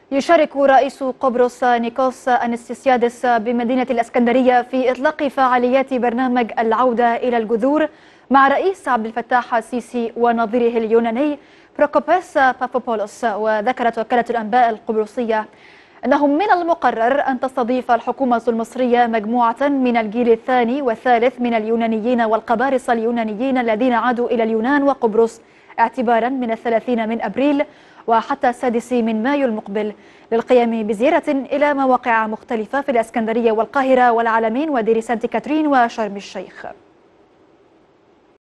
يشارك رئيس قبرص نيكوس أنستسيادس بمدينة الإسكندرية في إطلاق فعاليات برنامج العودة إلى الجذور مع رئيس عبد الفتاح السيسي ونظيره اليوناني بروكوبيس بافوبولوس. وذكرت وكالة الأنباء القبرصية أنه من المقرر أن تستضيف الحكومة المصرية مجموعة من الجيل الثاني والثالث من اليونانيين والقبارصة اليونانيين الذين عادوا إلى اليونان وقبرص اعتبارا من 30 من أبريل وحتى 6 من مايو المقبل، للقيام بزيارة إلى مواقع مختلفة في الإسكندرية والقاهرة والعلمين ودير سانت كاترين وشرم الشيخ.